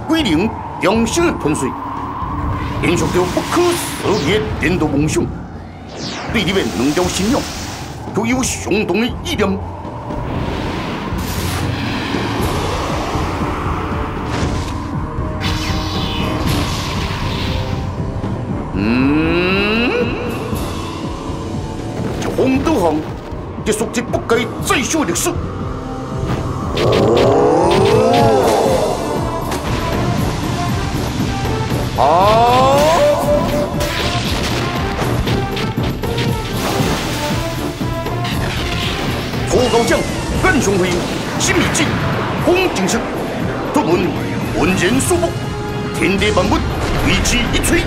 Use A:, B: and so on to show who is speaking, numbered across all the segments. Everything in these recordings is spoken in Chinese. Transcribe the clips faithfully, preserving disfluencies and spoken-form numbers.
A: 归零两性的喷水，延续着不可思议的战斗梦想，对你的两条信仰都有相同的意念。嗯，这黄道行结束这不该再续的历史。啊！初高将暗雄会新秘境红景色，独门文人书目，天地万物为之一吹。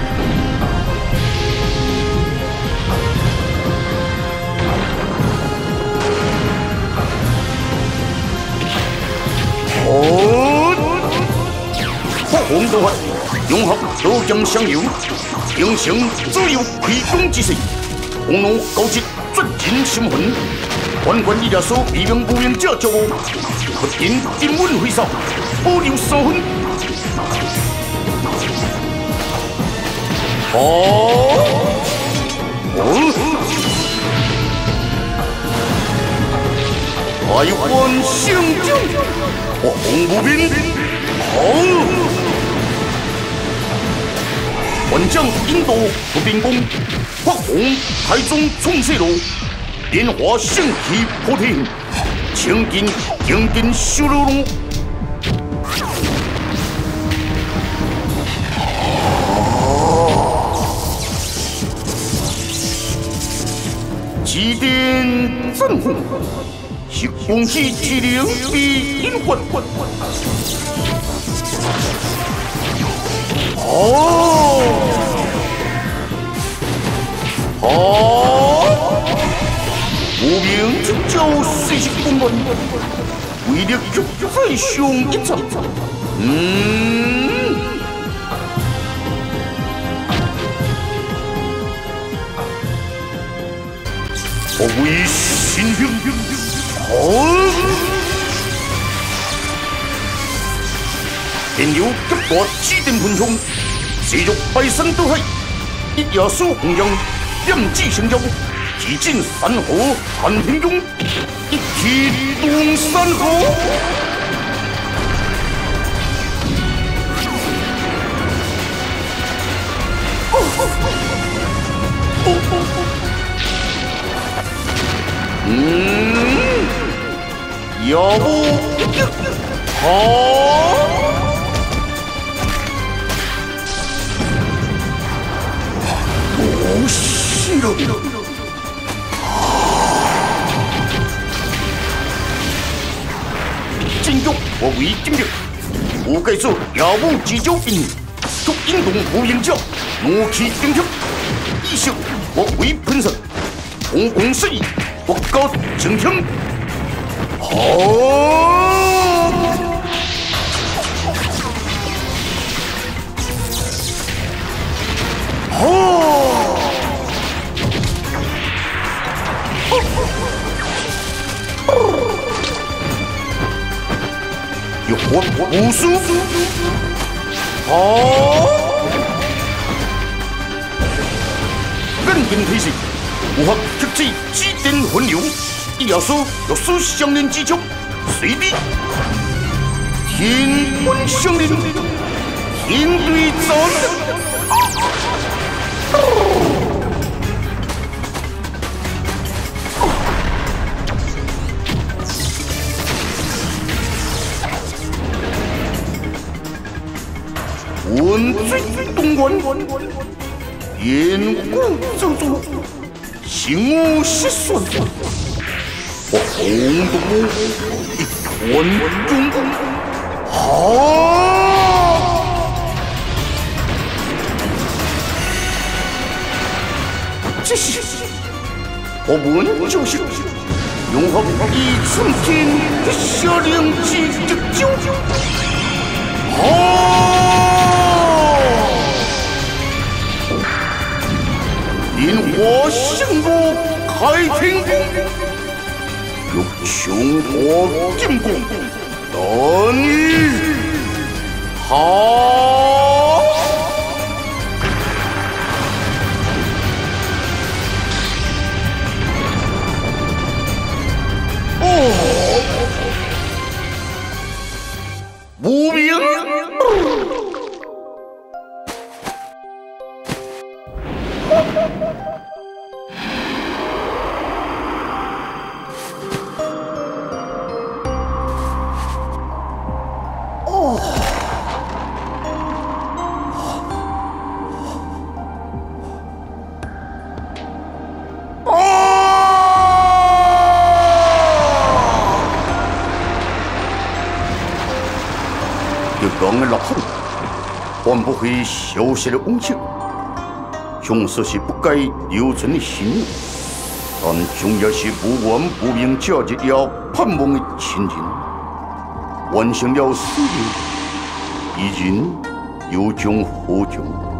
A: 哦，我红道法融合刀剑相游，形成自由开光之势，红龙高级绝人心魂。万贯一夜所秘名无名者交恶，不仅金稳挥扫，保留三分。哦，哦，台湾圣将，我红无名，好。万将引导不变功，发红台中冲射路。莲花盛气破天，青筋青筋修罗路。祭奠震撼，是空气之灵比阴魂。哦，哦。无名之交随时公论，为了欲再上一层。嗯，我为心兵，好，天有急大指定喷冲，势欲排山倒海，一夜数弘扬，点指成妖。几进山河汉平中，一起动山河。哦哦哦哦！嗯，要不好。不是了。今日我为今日，我该说妖物之交兵，足引动无影者，怒气顶天，意识我为喷射，红红势，我高擎天，好。我武术，好，硬劲推进，符合特制指定分流，一要素若素相连之中，随你天官相连，天对走。文水东关，言古周周，行无失算。我红东一团中，好，这是我文就是融合一寸天的下令之之九，好。莲花圣路开天宫，欲穷破金宫，但你好。哦，无名。刚的老虎，换不回消失的温情，凶手是不该留存的信念，但重要是不完不明价值也盼望的亲人，完成了使命，已经有将获奖。